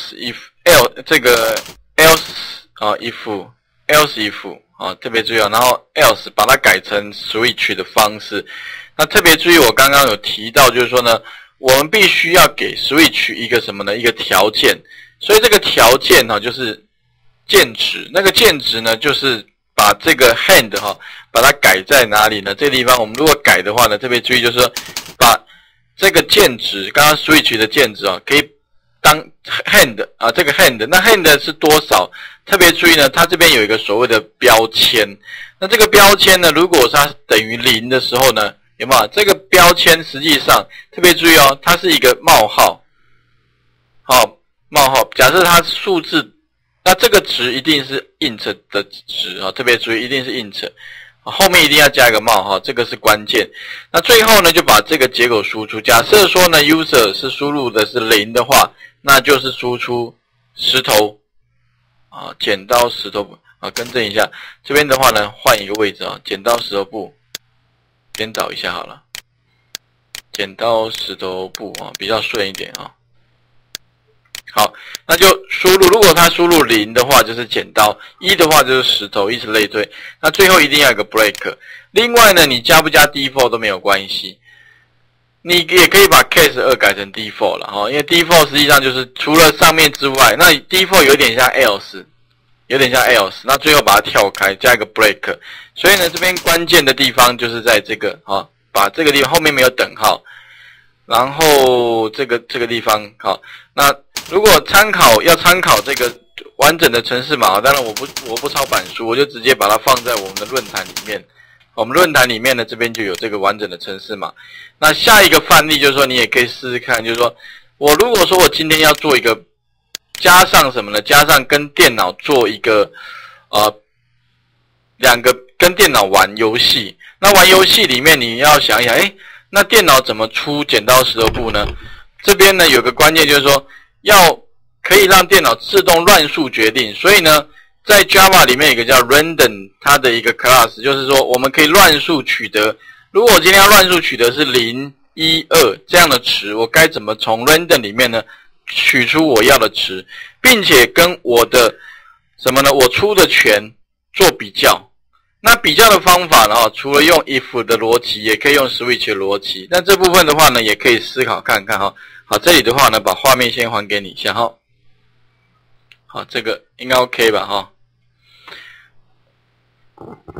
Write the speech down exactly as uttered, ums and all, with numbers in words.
else if else 这个 else 啊 if else if 啊特别注意啊，然后 else 把它改成 switch 的方式。那特别注意，我刚刚有提到，就是说呢，我们必须要给 switch 一个什么呢？一个条件。所以这个条件哈、啊，就是键值。那个键值呢，就是把这个 hand 哈、啊，把它改在哪里呢？这个地方我们如果改的话呢，特别注意，就是说把这个键值，刚刚 switch 的键值啊，可以当 hand 啊，这个 hand， 那 hand 是多少？特别注意呢，它这边有一个所谓的标签。那这个标签呢，如果它等于零的时候呢，有没有？这个标签实际上特别注意哦，它是一个冒号，好、哦，冒号。假设它数字，那这个值一定是 int 的值啊、哦，特别注意，一定是 int。后面一定要加一个冒号，这个是关键。那最后呢，就把这个结果输出。假设说呢 ，user 是输入的是零的话，那就是输出石头啊，剪刀石头布啊，更正一下。这边的话呢，换一个位置啊，剪刀石头布，先找一下好了。剪刀石头布啊，比较顺一点啊。好，那就输入，如果它输入零的话就是剪刀，一的话就是石头，以此类推。那最后一定要有个 break。另外呢，你加不加 default 都没有关系，你也可以把 case 二改成 default 了哈，因为 default 实际上就是除了上面之外，那 default 有点像 else， 有点像 else， 那最后把它跳开，加一个 break。所以呢，这边关键的地方就是在这个哈，把这个地方后面没有等号，然后这个这个地方好，那如果参考要参考这个完整的程式码，当然我不我不抄板书，我就直接把它放在我们的论坛里面。我们论坛里面呢，这边就有这个完整的程式码。那下一个范例就是说，你也可以试试看，就是说我如果说我今天要做一个加上什么呢？加上跟电脑做一个呃两个跟电脑玩游戏。那玩游戏里面你要想一想，哎，那电脑怎么出剪刀石头布呢？这边呢有个关键就是说，要可以让电脑自动乱数决定，所以呢，在 Java 里面有一个叫 random， 它的一个 class， 就是说我们可以乱数取得。如果我今天要乱数取得是零、一、二这样的值，我该怎么从 random 里面呢取出我要的值，并且跟我的什么呢？我出的权做比较。那比较的方法呢，除了用 if 的逻辑，也可以用 switch 的逻辑。那这部分的话呢，也可以思考看看哈。好，这里的话呢，把画面先还给你一下哈。好，这个应该 OK 吧哈。